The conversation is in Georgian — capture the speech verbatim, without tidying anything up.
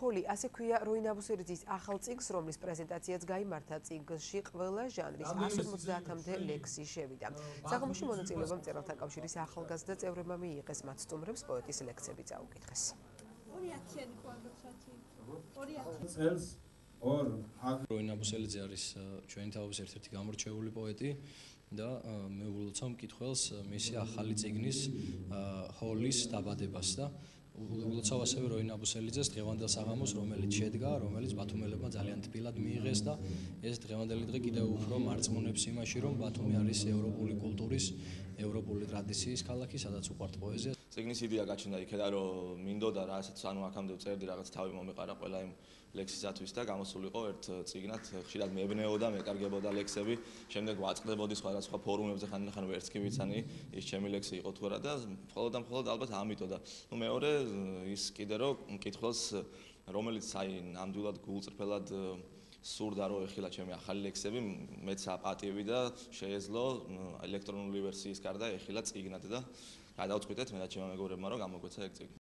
ფოლი, ასე ქვია როინ აბუსელიძის ახალ წიგნს, რომლის პრეზენტაციაც გაიმართა წიგნში ყველა ჟანრის ასი ოცდაათამდე ლექსი შევიდა. საღამოში მონაწილეობა მწერალთა კავშირის ახალგაზრდა წევრებმა მიიღეს, მათ სტუმრებს პოეტის ლექსები წაუკითხეს. როინ აბუსელიძე არის ჩვენი თაობის ერთ-ერთი გამორჩეული პოეტი და მე ულოცავ მკითხველს მისი ახალი წიგნის ჰოლის დაბადებას და ულოცავ ასევე როინ აბუსელიძეს დღევანდელ საღამოს, რომელიც შედგა, რომელიც ბათუმელებმა ძალიან თბილად მიიღეს და ეს დღევანდელი დღე კიდევ უფრო მარწმუნებს იმაში, რომ ბათუმი არის ევროპული კულტურის, ევროპული ტრადიციის ქალაქი, სადაც უყვართ პოეზია. წიგნის იდეა გაჩნდა იქიდან, რომ მინდოდა რასაც ანუ აქამდე წერდი რაღაც თავი მომეყარა ყველა იმ ლექსისათვის და გამოსულიყო ერთ წიგნად, ხშირად მებნეოდა, მეკარგებოდა ლექსები, შემდეგ ვაწყდებოდი სხვადასხვა ფორუმებზე ხანდახან ვერც კი ვიცანი ის ჩემი ლექსი იყო თუ არა და მხოლოდ და მხოლოდ ალბათ ამიტომ და ნუ მეორე ის კიდე რომ მკითხველს რომელიც აი ნამდვილად გულწრფელად სურდა რომ ეხილა ჩემი ახალი ლექსები მეც აპატიები და შეეძლო ელექტრონული ვერსიის გარდა ეხილა წიგნად და გადავწყვიტეთ მე და ჩემმა მეგობრებმა რომ გამოგვეცა ეგ წიგნი.